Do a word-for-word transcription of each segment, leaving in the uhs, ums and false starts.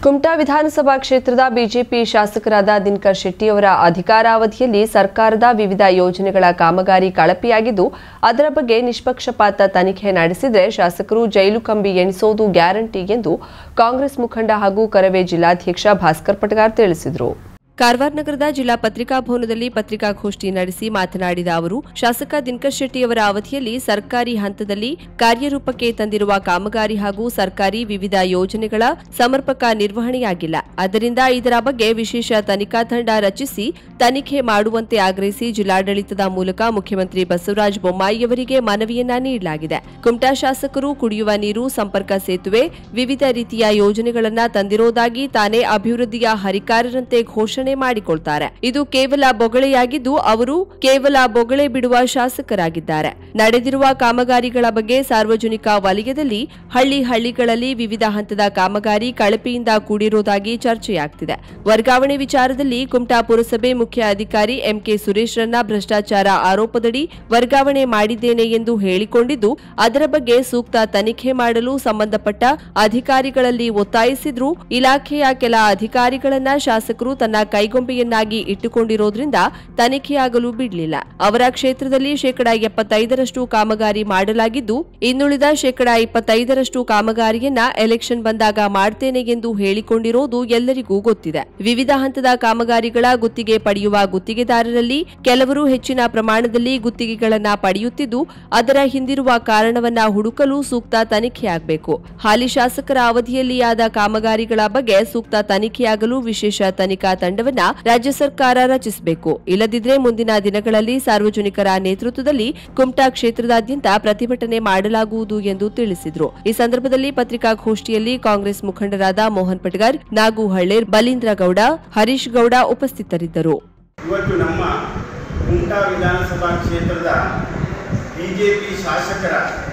ಕುಮಟಾ ವಿಧಾನಸಭಾ ಕ್ಷೇತ್ರದ ಬಿಜೆಪಿ ಶಾಸಕರಾದ ದಿನಕರ್ ಶೆಟ್ಟಿ ಅವರ ಅಧಿಕಾರಾವಧಿಯಲ್ಲಿ ಸರ್ಕಾರದ ವಿವಿಧ ಯೋಜನೆಗಳ ಕಾಮಗಾರಿ ಕಳಪೆಯಾಗಿದ್ದು ಅದರ ಬಗ್ಗೆ ನಿಷ್ಪಕ್ಷಪಾತ ತನಿಖೆ ನಡೆಸಿದರೆ ಶಾಸಕರು ಜೈಲು ಕಂಬಿ ಎಣಿಸೋದು ಗ್ಯಾರಂಟಿ ಎಂದು ಕಾಂಗ್ರೆಸ್ ಮುಖಂಡ ಹಾಗೂ ಕರವೇ ಜಿಲ್ಲಾಧ್ಯಕ್ಷ ಭಾಸ್ಕರ್ ಪಟಗಾರ್ ತಿಳಿಸಿದರು. ಕಾರವಾರ ನಗರದ ಜಿಲ್ಲಾ ಪತ್ರಿಕಾ ಭವನದಲ್ಲಿ ಪತ್ರಿಕಾಗೋಷ್ಠಿ ನಡೆಸಿ ಮಾತನಾಡಿದ ಅವರು, ಶಾಸಕ ದಿನಕರ್ ಶೆಟ್ಟಿಯವರ ಅವಧಿಯಲ್ಲಿ ಸರ್ಕಾರಿ ಹಂತದಲ್ಲಿ ಕಾರ್ಯರೂಪಕ್ಕೆ ತಂದಿರುವ ಕಾಮಗಾರಿ ಹಾಗೂ ಸರ್ಕಾರಿ ವಿವಿಧ ಯೋಜನೆಗಳ ಸಮರ್ಪಕ ನಿರ್ವಹಣೆಯಾಗಿಲ್ಲ. ಆದ್ದರಿಂದ ಇದರ ಬಗ್ಗೆ ವಿಶೇಷ ತನಿಖಾ ತಂಡ ರಚಿಸಿ ತನಿಖೆ ಮಾಡುವಂತೆ ಆಗ್ರಹಿಸಿ ಜಿಲ್ಲಾಡಳಿತದ ಮೂಲಕ ಮುಖ್ಯಮಂತ್ರಿ ಬಸವರಾಜ ಬೊಮ್ಮಾಯಿಯವರಿಗೆ ಮನವಿಯನ್ನ ನೀಡಲಾಗಿದೆ. ಕುಮಟಾ ಶಾಸಕರು ಕುಡಿಯುವ ನೀರು, ಸಂಪರ್ಕ ಸೇತುವೆ, ವಿವಿಧ ರೀತಿಯ ಯೋಜನೆಗಳನ್ನು ತಂದಿರುವುದಾಗಿ ತಾನೇ ಅಭಿವೃದ್ಧಿಯ ಹರಿಕಾರರಂತೆ ಘೋಷಣೆ ಮಾಡಿಕೊಳ್ತಾರೆ. ಇದು ಕೇವಲ ಬೊಗಳೆಯಾಗಿದ್ದು ಅವರು ಕೇವಲ ಬೊಗಳೆ ಬಿಡುವ ಶಾಸಕರಾಗಿದ್ದಾರೆ. ನಡೆದಿರುವ ಕಾಮಗಾರಿಗಳ ಬಗ್ಗೆ ಸಾರ್ವಜನಿಕ ವಲಯದಲ್ಲಿ ಹಳ್ಳಿ ಹಳ್ಳಿಗಳಲ್ಲಿ ವಿವಿಧ ಹಂತದ ಕಾಮಗಾರಿ ಕಳಪೆಯಿಂದ ಕೂಡಿರುವುದಾಗಿ ಚರ್ಚೆಯಾಗುತ್ತಿದೆ. ವರ್ಗಾವಣೆ ವಿಚಾರದಲ್ಲಿ ಕುಮಟಾ ಪುರಸಭೆ ಮುಖ್ಯ ಅಧಿಕಾರಿ ಎಂಕೆ ಸುರೇಶ್ರನ್ನ ಭ್ರಷ್ಟಾಚಾರ ಆರೋಪದಡಿ ವರ್ಗಾವಣೆ ಮಾಡಿದ್ದೇನೆ ಎಂದು ಹೇಳಿಕೊಂಡಿದ್ದು ಅದರ ಬಗ್ಗೆ ಸೂಕ್ತ ತನಿಖೆ ಮಾಡಲು ಸಂಬಂಧಪಟ್ಟ ಅಧಿಕಾರಿಗಳಲ್ಲಿ ಒತ್ತಾಯಿಸಿದ್ರು. ಇಲಾಖೆಯ ಕೆಲ ಅಧಿಕಾರಿಗಳನ್ನ ಶಾಸಕರು ತನ್ನ ಕೈಗೊಂಬೆಯನ್ನಾಗಿ ಇಟ್ಟುಕೊಂಡಿರೋದ್ರಿಂದ ತನಿಖೆಯಾಗಲು ಬಿಡಲಿಲ್ಲ. ಅವರ ಕ್ಷೇತ್ರದಲ್ಲಿ ಶೇಕಡಾ ಎಪ್ಪತ್ತೈದರಷ್ಟು ಕಾಮಗಾರಿ ಮಾಡಲಾಗಿದ್ದು ಇನ್ನುಳಿದ ಶೇಕಡಾ ಇಪ್ಪತ್ತೈದರಷ್ಟು ಕಾಮಗಾರಿಯನ್ನ ಎಲೆಕ್ಷನ್ ಬಂದಾಗ ಮಾಡ್ತೇನೆ ಎಂದು ಹೇಳಿಕೊಂಡಿರೋದು ಎಲ್ಲರಿಗೂ ಗೊತ್ತಿದೆ. ವಿವಿಧ ಹಂತದ ಕಾಮಗಾರಿಗಳ ಗುತ್ತಿಗೆ ಪಡೆಯುವ ಗುತ್ತಿಗೆದಾರರಲ್ಲಿ ಕೆಲವರು ಹೆಚ್ಚಿನ ಪ್ರಮಾಣದಲ್ಲಿ ಗುತ್ತಿಗೆಗಳನ್ನ ಪಡೆಯುತ್ತಿದ್ದು ಅದರ ಹಿಂದಿರುವ ಕಾರಣವನ್ನ ಹುಡುಕಲು ಸೂಕ್ತ ತನಿಖೆಯಾಗಬೇಕು. ಹಾಲಿ ಶಾಸಕರ ಅವಧಿಯಲ್ಲಿ ಆದ ಕಾಮಗಾರಿಗಳ ಬಗ್ಗೆ ಸೂಕ್ತ ತನಿಖೆಯಾಗಲು ವಿಶೇಷ ತನಿಖಾ ತಂಡವನ್ನ ರಾಜ್ಯ ಸರ್ಕಾರ ರಚಿಸಬೇಕು. ಇಲ್ಲದಿದ್ದರೆ ಮುಂದಿನ ದಿನಗಳಲ್ಲಿ ಸಾರ್ವಜನಿಕರ ನೇತೃತ್ವದಲ್ಲಿ ಕುಮಟಾ ಕ್ಷೇತ್ರದಾದ್ಯಂತ ಪ್ರತಿಭಟನೆ ಮಾಡಲಾಗುವುದು ಎಂದು ತಿಳಿಸಿದರು. ಈ ಸಂದರ್ಭದಲ್ಲಿ ಪತ್ರಿಕಾಗೋಷ್ಠಿಯಲ್ಲಿ ಕಾಂಗ್ರೆಸ್ ಮುಖಂಡರಾದ ಮೋಹನ್ ಪಟಗಾರ್, ನಾಗು ಹಳ್ಳೇರ್, ಬಲೀಂದ್ರ ಗೌಡ, ಹರೀಶ್ ಗೌಡ ಉಪಸ್ಥಿತರಿದ್ದರು. ಇವತ್ತು ನಮ್ಮ ಕುಮಟಾ ವಿಧಾನಸಭಾ ಕ್ಷೇತ್ರದ ಬಿಜೆಪಿ ಶಾಸಕರ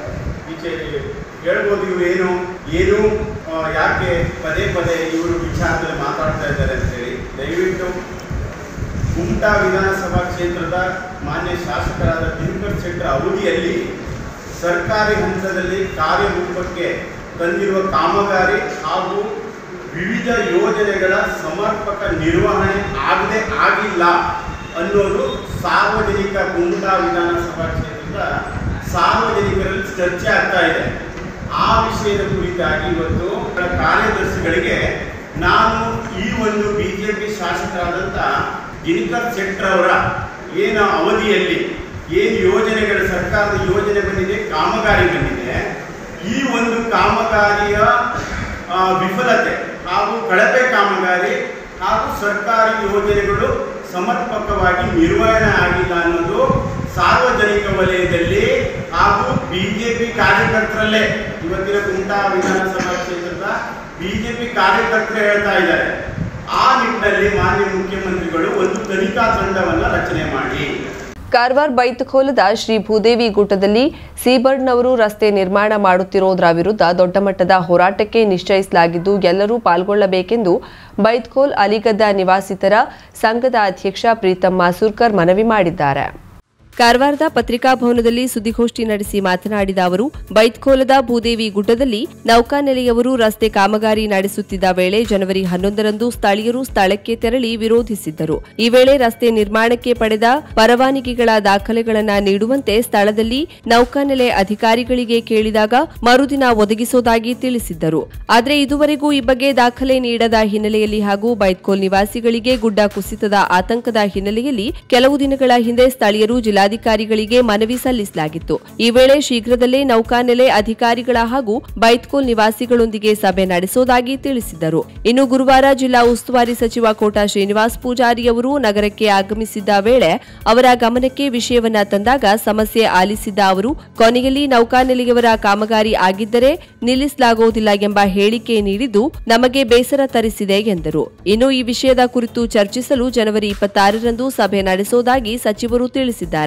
ಹೇಳ್ಬೋದು ಇವರು ಏನು ಏನು ಯಾಕೆ ಪದೇ ಪದೇ ಇವರು ವಿಚಾರದಲ್ಲಿ ಮಾತಾಡ್ತಾ ಇದ್ದಾರೆ ಅಂತ ಹೇಳಿ ದಯವಿಟ್ಟು ಕುಮಟಾ ವಿಧಾನಸಭಾ ಕ್ಷೇತ್ರದ ಮಾನ್ಯ ಶಾಸಕರಾದ ದಿನಕರ್ ಶೆಟ್ಟರ ಅವಧಿಯಲ್ಲಿ ಸರ್ಕಾರಿ ಹಂತದಲ್ಲಿ ಕಾರ್ಯರೂಪಕ್ಕೆ ತಂದಿರುವ ಕಾಮಗಾರಿ ಹಾಗೂ ವಿವಿಧ ಯೋಜನೆಗಳ ಸಮರ್ಪಕ ನಿರ್ವಹಣೆ ಆಗದೆ ಆಗಿಲ್ಲ ಅನ್ನೋದು ಸಾರ್ವಜನಿಕ ಕುಮಟಾ ವಿಧಾನಸಭಾ ಕ್ಷೇತ್ರದ ಸಾರ್ವಜನಿಕರಲ್ಲಿ ಚರ್ಚೆ ಆಗ್ತಾ ಇದೆ. ಆ ವಿಷಯದ ಕುರಿತಾಗಿ ಇವತ್ತು ಕಾರ್ಯದರ್ಶಿಗಳಿಗೆ ನಾನು ಈ ಒಂದು ಬಿಜೆಪಿ ಶಾಸಕರಾದಂಥ ದಿನಕರ್ ಶೆಟ್ಟರವರ ಏನು ಅವಧಿಯಲ್ಲಿ ಏನು ಯೋಜನೆಗಳು ಸರ್ಕಾರದ ಯೋಜನೆ ಬಂದಿದೆ, ಕಾಮಗಾರಿ ಬಂದಿದೆ, ಈ ಒಂದು ಕಾಮಗಾರಿಯ ವಿಫಲತೆ ಹಾಗೂ ಕಳಪೆ ಕಾಮಗಾರಿ ಹಾಗೂ ಸರ್ಕಾರಿ ಯೋಜನೆಗಳು ಸಮರ್ಪಕವಾಗಿ ನಿರ್ವಹಣೆ ಆಗಿಲ್ಲ ಅನ್ನೋದು ಸಾರ್ವಜನಿಕ ವಲಯದಲ್ಲಿ ಹಾಗೂ ಬಿಜೆಪಿ ಕಾರ್ಯಕರ್ತರಲ್ಲೇ ಇವತ್ತಿನ ಕುಮಟಾ ವಿಧಾನಸಭಾ ಕ್ಷೇತ್ರದ ಬಿಜೆಪಿ ಕಾರ್ಯಕರ್ತರು ಹೇಳ್ತಾ ಇದ್ದಾರೆ. ಆ ನಿಟ್ಟಿನಲ್ಲಿ ಮಾನ್ಯ ಮುಖ್ಯಮಂತ್ರಿಗಳು ಒಂದು ತನಿಖಾ ತಂಡವನ್ನು ರಚನೆ ಮಾಡಿ. ಕಾರವಾರ ಬೈತಖೋಲದ ಶ್ರೀ ಭೂದೇವಿ ಗುಡ್ಡದಲ್ಲಿ ಸೀಬರ್ಡ್ನವರು ರಸ್ತೆ ನಿರ್ಮಾಣ ಮಾಡುತ್ತಿರುವುದರ ವಿರುದ್ಧ ದೊಡ್ಡ ಮಟ್ಟದ ಹೋರಾಟಕ್ಕೆ ನಿಶ್ಚಯಿಸಲಾಗಿದ್ದು ಎಲ್ಲರೂ ಪಾಲ್ಗೊಳ್ಳಬೇಕೆಂದು ಬೈತಖೋಲ್ ಅಲಿಗದ್ದ ನಿವಾಸಿತರ ಸಂಘದ ಅಧ್ಯಕ್ಷ ಪ್ರೀತಮ್ ಮಾಸೂರ್ಕರ್ ಮನವಿ ಮಾಡಿದ್ದಾರೆ. ಕಾರವಾರದ ಪತ್ರಿಕಾ ಭವನದಲ್ಲಿ ಸುದ್ದಿಗೋಷ್ಠಿ ನಡೆಸಿ ಮಾತನಾಡಿದ ಅವರು, ಬೈತಖೋಲದ ಭೂದೇವಿ ಗುಡ್ಡದಲ್ಲಿ ನೌಕಾನೆಲೆಯವರು ರಸ್ತೆ ಕಾಮಗಾರಿ ನಡೆಸುತ್ತಿದ್ದ ವೇಳೆ ಜನವರಿ ಹನ್ನೊಂದರಂದು ಸ್ಥಳೀಯರು ಸ್ಥಳಕ್ಕೆ ತೆರಳಿ ವಿರೋಧಿಸಿದ್ದರು. ಈ ವೇಳೆ ರಸ್ತೆ ನಿರ್ಮಾಣಕ್ಕೆ ಪಡೆದ ಪರವಾನಗಿಗಳ ದಾಖಲೆಗಳನ್ನು ನೀಡುವಂತೆ ಸ್ಥಳದಲ್ಲಿ ನೌಕಾನೆಲೆ ಅಧಿಕಾರಿಗಳಿಗೆ ಕೇಳಿದಾಗ ಮರುದಿನ ಒದಗಿಸುವುದಾಗಿ ತಿಳಿಸಿದ್ದರು. ಆದರೆ ಇದುವರೆಗೂ ಈ ಬಗ್ಗೆ ದಾಖಲೆ ನೀಡದ ಹಿನ್ನೆಲೆಯಲ್ಲಿ ಹಾಗೂ ಬೈತಖೋಲ್ ನಿವಾಸಿಗಳಿಗೆ ಗುಡ್ಡ ಕುಸಿತದ ಆತಂಕದ ಹಿನ್ನೆಲೆಯಲ್ಲಿ ಕೆಲವು ದಿನಗಳ ಹಿಂದೆ ಸ್ಥಳೀಯರು ಜಿಲ್ಲಾ ಜಿಲ್ಲಾಧಿಕಾರಿಗಳಿಗೆ ಮನವಿ ಸಲ್ಲಿಸಲಾಗಿತ್ತು. ಈ ವೇಳೆ ಶೀಘ್ರದಲ್ಲೇ ನೌಕಾನೆಲೆ ಅಧಿಕಾರಿಗಳ ಹಾಗೂ ಬೈತಖೋಲ್ ನಿವಾಸಿಗಳೊಂದಿಗೆ ಸಭೆ ನಡೆಸುವುದಾಗಿ ತಿಳಿಸಿದರು. ಇನ್ನು ಗುರುವಾರ ಜಿಲ್ಲಾ ಉಸ್ತುವಾರಿ ಸಚಿವ ಕೋಟಾ ಶ್ರೀನಿವಾಸ್ ಪೂಜಾರಿ ಅವರು ನಗರಕ್ಕೆ ಆಗಮಿಸಿದ್ದ ವೇಳೆ ಅವರ ಗಮನಕ್ಕೆ ವಿಷಯವನ್ನ ತಂದಾಗ ಸಮಸ್ಯೆ ಆಲಿಸಿದ್ದ ಅವರು ಕೊನೆಯಲ್ಲಿ ನೌಕಾನೆಲೆಯವರ ಕಾಮಗಾರಿ ಆಗಿದ್ದರೆ ನಿಲ್ಲಿಸಲಾಗುವುದಿಲ್ಲ ಎಂಬ ಹೇಳಿಕೆ ನೀಡಿದ್ದು ನಮಗೆ ಬೇಸರ ತರಿಸಿದೆ ಎಂದರು. ಇನ್ನು ಈ ವಿಷಯದ ಕುರಿತು ಚರ್ಚಿಸಲು ಜನವರಿ ಇಪ್ಪತ್ತಾರರಂದು ಸಭೆ ನಡೆಸುವುದಾಗಿ ಸಚಿವರು ತಿಳಿಸಿದ್ದಾರೆ.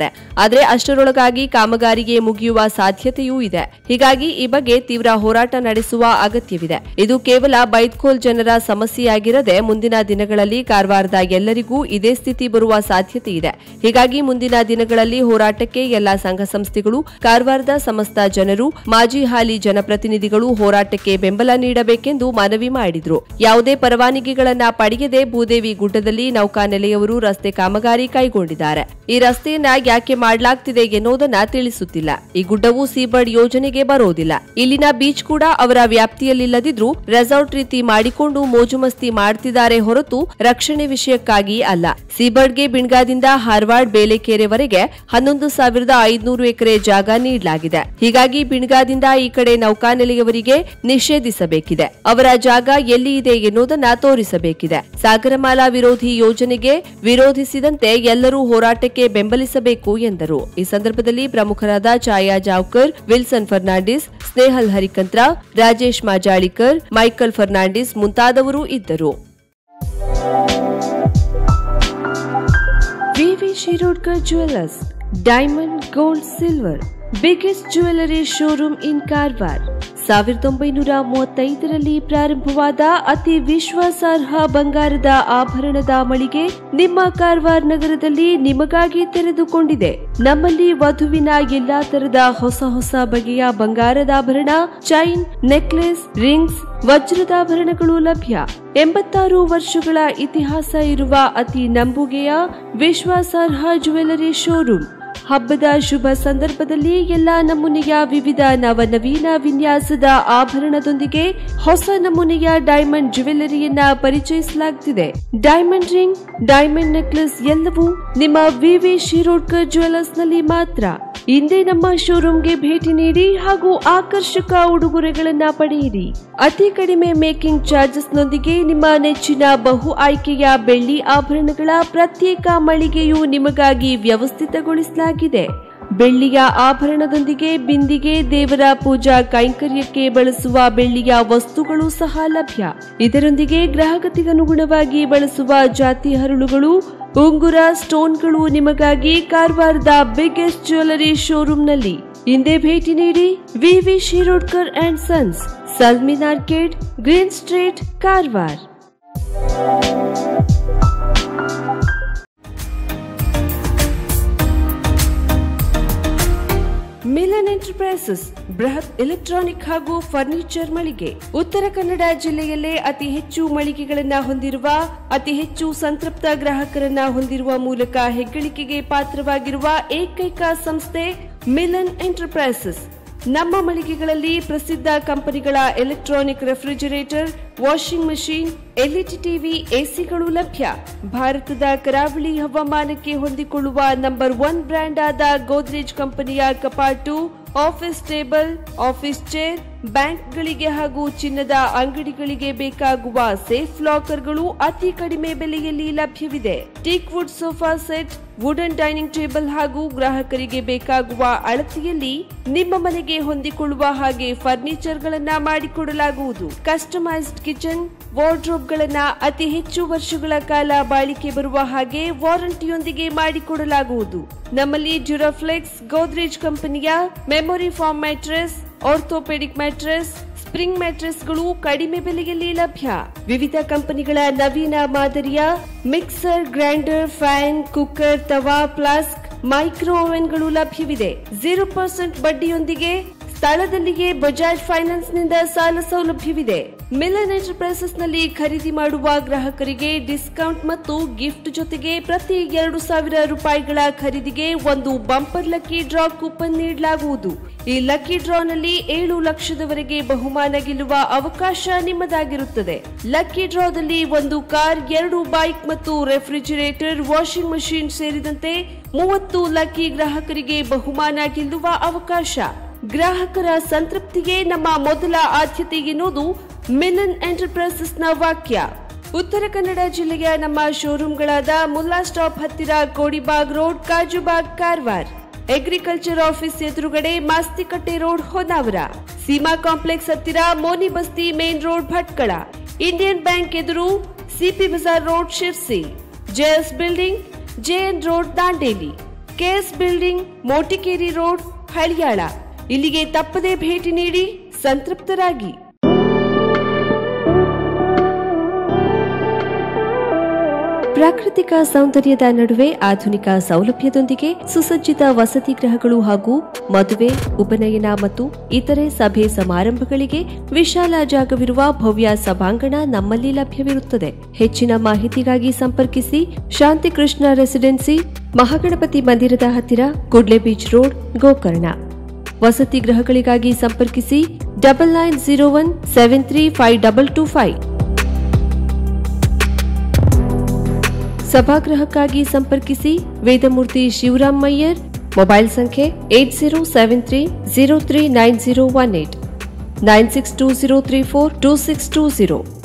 ಹೇಳಿದ್ದಾರೆ. ಆದರೆ ಅಷ್ಟರೊಳಗಾಗಿ ಕಾಮಗಾರಿಗೆ ಮುಗಿಯುವ ಸಾಧ್ಯತೆಯೂ ಇದೆ. ಹೀಗಾಗಿ ಈ ಬಗ್ಗೆ ತೀವ್ರ ಹೋರಾಟ ನಡೆಸುವ ಅಗತ್ಯವಿದೆ. ಇದು ಕೇವಲ ಬೈದ್ಕೋಲ್ ಜನರ ಸಮಸ್ಯೆಯಾಗಿರದೆ ಮುಂದಿನ ದಿನಗಳಲ್ಲಿ ಕಾರವಾರದ ಎಲ್ಲರಿಗೂ ಇದೇ ಸ್ಥಿತಿ ಬರುವ ಸಾಧ್ಯತೆ ಇದೆ. ಹೀಗಾಗಿ ಮುಂದಿನ ದಿನಗಳಲ್ಲಿ ಹೋರಾಟಕ್ಕೆ ಎಲ್ಲಾ ಸಂಘ ಸಂಸ್ಥೆಗಳು, ಕಾರವಾರದ ಸಮಸ್ತ ಜನರು, ಮಾಜಿ ಹಾಲಿ ಜನಪ್ರತಿನಿಧಿಗಳು ಹೋರಾಟಕ್ಕೆ ಬೆಂಬಲ ನೀಡಬೇಕೆಂದು ಮನವಿ ಮಾಡಿದರು. ಯಾವುದೇ ಪರವಾನಗಿಗಳನ್ನ ಪಡೆಯದೆ ಭೂದೇವಿ ಗುಡ್ಡದಲ್ಲಿ ನೌಕಾನೆಲೆಯವರು ರಸ್ತೆ ಕಾಮಗಾರಿ ಕೈಗೊಂಡಿದ್ದಾರೆ. ಈ ರಸ್ತೆಯನ್ನ ಯಾಕೆ ಮಾಡಲಾಗ್ತಿದೆ ಎನ್ನುವುದನ್ನ ತಿಳಿಸುತ್ತಿಲ್ಲ. ಈ ಗುಡ್ಡವು ಸೀಬರ್ಡ್ ಯೋಜನೆಗೆ ಬರೋದಿಲ್ಲ. ಇಲ್ಲಿನ ಬೀಚ್ ಕೂಡ ಅವರ ವ್ಯಾಪ್ತಿಯಲ್ಲಿಲ್ಲದಿದ್ರೂ ರೆಸಾರ್ಟ್ ರೀತಿ ಮಾಡಿಕೊಂಡು ಮೋಜುಮಸ್ತಿ ಮಾಡ್ತಿದ್ದಾರೆ ಹೊರತು ರಕ್ಷಣೆ ವಿಷಯಕ್ಕಾಗಿ ಅಲ್ಲ. ಸೀಬರ್ಡ್ಗೆ ಬಿಣ್ಗಾದಿಂದ ಹಾರ್ವಾಡ್ ಬೇಲೆಕೆರೆವರೆಗೆ ಹನ್ನೊಂದು ಸಾವಿರದ ಐದುನೂರು ಎಕರೆ ಜಾಗ ನೀಡಲಾಗಿದೆ. ಹೀಗಾಗಿ ಬಿಣ್ಗಾದಿಂದ ಈ ಕಡೆ ನೌಕಾನೆಲೆಯವರಿಗೆ ನಿಷೇಧಿಸಬೇಕಿದೆ. ಅವರ ಜಾಗ ಎಲ್ಲಿ ಇದೆ ಎನ್ನುವುದನ್ನ ತೋರಿಸಬೇಕಿದೆ. ಸಾಗರಮಾಲಾ ವಿರೋಧಿ ಯೋಜನೆಗೆ ವಿರೋಧಿಸಿದಂತೆ ಎಲ್ಲರೂ ಹೋರಾಟಕ್ಕೆ ಬೆಂಬಲಿಸಬೇಕು ಎಂದರು. ಈ ಸಂದರ್ಭದಲ್ಲಿ ಪ್ರಮುಖರಾದ ಛಾಯಾ ಜಾವ್ಕರ್, ವಿಲ್ಸನ್ ಫರ್ನಾಂಡಿಸ್, ಸ್ನೇಹಲ್ ಹರಿಕಂತ್ರ, ರಾಜೇಶ್ ಮಾಜಾಳಿಕರ್, ಮೈಕಲ್ ಫರ್ನಾಂಡಿಸ್ ಮುಂತಾದವರು ಇದ್ದರು. V V Shirodkar jewellers, diamond, gold, silver, biggest jewellery showroom in Karwar. ಸಾವಿರದ ಒಂಬೈನೂರ ಮೂವತ್ತೈದರಲ್ಲಿ ಪ್ರಾರಂಭವಾದ ಅತಿ ವಿಶ್ವಾಸಾರ್ಹ ಬಂಗಾರದ ಆಭರಣದ ಮಳಿಗೆ ನಿಮ್ಮ ಕಾರವಾರ ನಗರದಲ್ಲಿ ನಿಮಗಾಗಿ ತೆರೆದುಕೊಂಡಿದೆ. ನಮ್ಮಲ್ಲಿ ವಧುವಿನ ಎಲ್ಲಾ ತರದ ಹೊಸ ಹೊಸ ಬಗೆಯ ಬಂಗಾರದಾಭರಣ, ಚೈನ್, ನೆಕ್ಲೆಸ್, ರಿಂಗ್ಸ್, ವಜ್ರದಾಭರಣಗಳು ಲಭ್ಯ. ಎಂಬತ್ತಾರು ವರ್ಷಗಳ ಇತಿಹಾಸ ಇರುವ ಅತಿ ನಂಬುಗೆಯ ವಿಶ್ವಾಸಾರ್ಹ ಜ್ಯುವೆಲರಿ ಶೋರೂಮ್. ಹಬ್ಬದ ಶುಭ ಸಂದರ್ಭದಲ್ಲಿ ಎಲ್ಲಾ ನಮೂನೆಯ ವಿವಿಧ ನವನವೀನ ವಿನ್ಯಾಸದ ಆಭರಣದೊಂದಿಗೆ ಹೊಸ ನಮೂನೆಯ ಡೈಮಂಡ್ ಜ್ಯುವೆಲರಿಯನ್ನ ಪರಿಚಯಿಸಲಾಗುತ್ತಿದೆ. ಡೈಮಂಡ್ ರಿಂಗ್, ಡೈಮಂಡ್ ನೆಕ್ಲೆಸ್ ಎಲ್ಲವೂ ನಿಮ್ಮ ವಿವಿ ಶಿರೋಡ್ಕರ್ ಜ್ಯುವೆಲ್ಲರ್ಸ್ ನಲ್ಲಿ ಮಾತ್ರ. ಇಂದೇ ನಮ್ಮ ಶೋರೂಮ್ಗೆ ಭೇಟಿ ನೀಡಿ ಹಾಗೂ ಆಕರ್ಷಕ ಉಡುಗೊರೆಗಳನ್ನ ಪಡೆಯಿರಿ. ಅತಿ ಕಡಿಮೆ ಮೇಕಿಂಗ್ ಚಾರ್ಜಸ್ ನೊಂದಿಗೆ ನಿಮ್ಮ ನೆಚ್ಚಿನ ಬಹು ಆಯ್ಕೆಯ ಬೆಳ್ಳಿ ಆಭರಣಗಳ ಪ್ರತ್ಯೇಕ ಮಳಿಗೆಯು ನಿಮಗಾಗಿ ವ್ಯವಸ್ಥಿತಗೊಳಿಸಲಾಗಿದೆ. ಬೆಳ್ಳಿಯ ಆಭರಣದೊಂದಿಗೆ ಬಿಂದಿಗೆ, ದೇವರ ಪೂಜಾ ಕೈಂಕರ್ಯಕ್ಕೆ ಬಳಸುವ ಬೆಳ್ಳಿಯ ವಸ್ತುಗಳು ಸಹ ಲಭ್ಯ. ಇದರೊಂದಿಗೆ ಗ್ರಾಹಕತೆಗನುಗುಣವಾಗಿ ಬಳಸುವ ಜಾತಿ ಹರಳುಗಳು, ಉಂಗುರ, ಸ್ಟೋನ್ಗಳು ನಿಮಗಾಗಿ ಕಾರವಾರದ ಬಿಗ್ಗೆಸ್ಟ್ ಜ್ಯುವೆಲರಿ ಶೋರೂಮ್ನಲ್ಲಿ. ಇಂದೇ ಭೇಟಿ ನೀಡಿ. V V Shirodkar and sons, Salmin arcade, green street, Karwar. Milan enterprises ಬೃಹತ್ ಎಲೆಕ್ಟ್ರಾನಿಕ್ ಹಾಗೂ ಫರ್ನಿಚರ್ ಮಳಿಗೆ. ಉತ್ತರ ಕನ್ನಡ ಜಿಲ್ಲೆಯಲ್ಲೇ ಅತಿ ಹೆಚ್ಚು ಮಳಿಗೆಗಳನ್ನ ಹೊಂದಿರುವ, ಅತಿ ಹೆಚ್ಚು ಸಂತೃಪ್ತ ಗ್ರಾಹಕರನ್ನ ಹೊಂದಿರುವ ಮೂಲಕ ಹೆಗ್ಗಳಿಕೆಗೆ ಪಾತ್ರವಾಗಿರುವ ಏಕೈಕ ಸಂಸ್ಥೆ ಮಿಲನ್ ಎಂಟರ್ಪ್ರೈಸಸ್. ನಮ್ಮ ಮಳಿಗೆಗಳಲ್ಲಿ ಪ್ರಸಿದ್ಧ ಕಂಪನಿಗಳ electronic refrigerator, washing machine, LED TV, ಎಸಿಗಳು ಲಭ್ಯ. ಭಾರತದ ಕರಾವಳಿ ಹವಾಮಾನಕ್ಕೆ ಹೊಂದಿಕೊಳ್ಳುವ ನಂಬರ್ ಒನ್ ಬ್ರ್ಯಾಂಡ್ ಆದ ಗೋದ್ರೇಜ್ ಕಂಪನಿಯ ಕಪಾಟು, ಆಫೀಸ್ ಟೇಬಲ್, ಆಫೀಸ್ ಚೇರ್, ಬ್ಯಾಂಕ್ಗಳಿಗೆ ಹಾಗೂ ಚಿನ್ನದ ಅಂಗಡಿಗಳಿಗೆ ಬೇಕಾಗುವ ಸೇಫ್ ಲಾಕರ್ಗಳು ಅತಿ ಕಡಿಮೆ ಬೆಲೆಯಲ್ಲಿ ಲಭ್ಯವಿದೆ. Teak wood sofa set, wooden dining table ಹಾಗೂ ಗ್ರಾಹಕರಿಗೆ ಬೇಕಾಗುವ ಅಳತೆಯಲ್ಲಿ ನಿಮ್ಮ ಮನೆಗೆ ಹೊಂದಿಕೊಳ್ಳುವ ಹಾಗೆ ಫರ್ನಿಚರ್ ಗಳನ್ನ ಮಾಡಿಕೊಡಲಾಗುವುದು. ಕಸ್ಟಮೈಸ್ಡ್ ಕಿಚನ್, ವಾರ್ಡ್ರೋಬ್ ಗಳನ್ನ ಅತಿ ಹೆಚ್ಚು ವರ್ಷಗಳ ಕಾಲ ಬಾಳಿಕೆ ಬರುವ ಹಾಗೆ ವಾರಂಟಿಯೊಂದಿಗೆ ಮಾಡಿಕೊಡಲಾಗುವುದು. ನಮ್ಮಲ್ಲಿ ಡ್ಯೂರಾಫ್ಲೆಕ್ಸ್, ಗೋದ್ರೇಜ್ ಕಂಪನಿಯ memory foam mattress, orthopaedic mattress, spring ಮ್ಯಾಟ್ರೆಸ್ಗಳು ಕಡಿಮೆ ಬೆಲೆಯಲ್ಲಿ ಲಭ್ಯ. ವಿವಿಧ ಕಂಪನಿಗಳ ನವೀನ ಮಾದರಿಯ ಮಿಕ್ಸರ್, ಗ್ರೈಂಡರ್, ಫ್ಯಾನ್, ಕುಕ್ಕರ್, ತವಾ, ಫ್ಲಾಸ್ಕ್, ಮೈಕ್ರೋ ಓವೆನ್ಗಳು ಲಭ್ಯವಿದೆ. ಜೀರೋ ಪರ್ಸೆಂಟ್ ಬಡ್ಡಿಯೊಂದಿಗೆ ಸ್ಥಳದಲ್ಲಿಯೇ ಬಜಾಜ್ ಫೈನಾನ್ಸ್ ನಿಂದ ಸಾಲ ಸೌಲಭ್ಯವಿದೆ. ಮಿಲನ್ ಎಂಟರ್ಪ್ರೈಸಸ್ ನಲ್ಲಿ ಖರೀದಿ ಮಾಡುವ ಗ್ರಾಹಕರಿಗೆ ಡಿಸ್ಕೌಂಟ್ ಮತ್ತು ಗಿಫ್ಟ್ ಜೊತೆಗೆ ಪ್ರತಿ ಎರಡು ಸಾವಿರ ರೂಪಾಯಿಗಳ ಖರೀದಿಗೆ ಒಂದು ಬಂಪರ್ ಲಕ್ಕಿ ಡ್ರಾ ಕೂಪನ್ ನೀಡಲಾಗುವುದು. ಈ ಲಕ್ಕಿ ಡ್ರಾನಲ್ಲಿ ಏಳು ಲಕ್ಷದವರೆಗೆ ಬಹುಮಾನ ಗೆಲ್ಲುವ ಅವಕಾಶ ನಿಮ್ಮದಾಗಿರುತ್ತದೆ. ಲಕ್ಕಿ ಡ್ರಾದಲ್ಲಿ ಒಂದು ಕಾರ್, ಎರಡು ಬೈಕ್ ಮತ್ತು ರೆಫ್ರಿಜರೇಟರ್, ವಾಷಿಂಗ್ ಮಷೀನ್ ಸೇರಿದಂತೆ ಮೂವತ್ತು ಲಕ್ಕಿ ಗ್ರಾಹಕರಿಗೆ ಬಹುಮಾನ ಗೆಲ್ಲುವ ಅವಕಾಶ. ಗ್ರಾಹಕರ ಸಂತೃಪ್ತಿಗೆ ನಮ್ಮ ಮೊದಲ ಆದ್ಯತೆ ಎನ್ನುವುದು ಮಿಲನ್ ಎಂಟರ್ಪ್ರೈಸಸ್ ನ ವಾಕ್ಯ. ಉತ್ತರ ಕನ್ನಡ ಜಿಲ್ಲೆಯ ನಮ್ಮ ಶೋರೂಮ್ಗಳಾದ ಮುಲ್ಲಾ ಸ್ಟಾಪ್ ಹತ್ತಿರ Kodibag road, Kajubag, Karwar. Agriculture office ಎದುರುಗಡೆ ಮಾಸ್ತಿಕಟ್ಟೆ ರೋಡ್, ಹೊನ್ನಾವರ. ಸೀಮಾ ಕಾಂಪ್ಲೆಕ್ಸ್ ಹತ್ತಿರ Moni Basti main road, Bhatkal. Indian bank ಎದುರು C P Bazar road, Sirsi. J S building, J N road, Dandeli. K S building, Motikeri road, Haliyal. ಇಲ್ಲಿಗೆ ತಪ್ಪದೇ ಭೇಟಿ ನೀಡಿ ಸಂತೃಪ್ತರಾಗಿ. ಪ್ರಾಕೃತಿಕ ಸೌಂದರ್ಯದ ನಡುವೆ ಆಧುನಿಕ ಸೌಲಭ್ಯದೊಂದಿಗೆ ಸುಸಜ್ಜಿತ ವಸತಿ ಗೃಹಗಳು ಹಾಗೂ ಮದುವೆ, ಉಪನಯನ ಮತ್ತು ಇತರೆ ಸಭೆ ಸಮಾರಂಭಗಳಿಗೆ ವಿಶಾಲ ಜಾಗವಿರುವ ಭವ್ಯ ಸಭಾಂಗಣ ನಮ್ಮಲ್ಲಿ ಲಭ್ಯವಿರುತ್ತದೆ. ಹೆಚ್ಚಿನ ಮಾಹಿತಿಗಾಗಿ ಸಂಪರ್ಕಿಸಿ ಶಾಂತಿಕೃಷ್ಣ ರೆಸಿಡೆನ್ಸಿ, ಮಹಾಗಣಪತಿ ಮಂದಿರದ ಹತ್ತಿರ, ಕುಡ್ಲೆ ಬೀಚ್ ರೋಡ್, ಗೋಕರ್ಣ. ವಸತಿ ಗೃಹಗಳಿಗಾಗಿ ಸಂಪರ್ಕಿಸಿ double nine zero one seven three five double two five. ಸಭಾಗೃಹಕ್ಕಾಗಿ ಸಂಪರ್ಕಿಸಿ ವೇದಮೂರ್ತಿ ಶಿವರಾಮ್ ಮಯ್ಯರ್. ಮೊಬೈಲ್ ಸಂಖ್ಯೆ eight zero seven three zero three nine zero one eight nine six two zero three four two six two zero.